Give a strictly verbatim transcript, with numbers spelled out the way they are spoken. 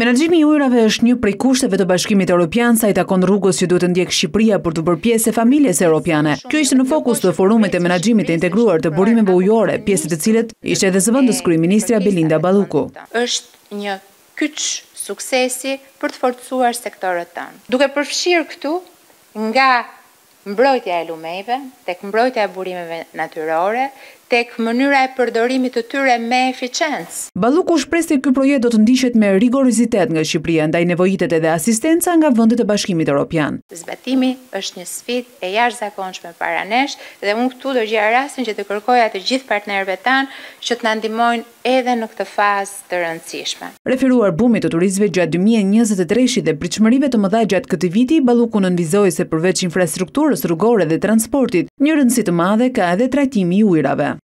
Menaxhimi i ujrave është një prej kushteve të Bashkimit Evropian sa i takon rrugës që duhet të ndjekë Shqipëria për të bërë pjesë e familjes europiane. Kjo ishte në fokus të forumit të menaxhimit të integruar të burimeve ujore, pjesë të cilet ishte edhe zëvendës kryeministrja Belinda Balluku. Është një kyç suksesi për të forcuar sektorët tanë. Duke përfshirë këtu nga mbrojtja e lumejve, tek mbrojtja e burimeve natyrore, tek mënyra e përdorimit të tyre me eficiencë. Balluku shpreh se ky projekt do të ndiqet me rigorozitet nga Shqipëria, ndaj nevojitet edhe asistenca nga vendet e Bashkimit Evropian. Zbatimi është një sfidë e jashtëzakonshme para nesh dhe unë këtu do gjej rastin që të kërkoja të gjithë partnerëve tanë që të na ndihmojnë edhe në këtë fazë të rëndësishme. Referuar bumit të turizmit gjatë dy mijë e njëzet e treshit dhe pritshmërive të mëdha gjatë këtij viti, Balluku nënvizoi se përveç infrastrukturës rrugore dhe transportit, një rëndësi të madhe ka edhe trajtimi i ujrave.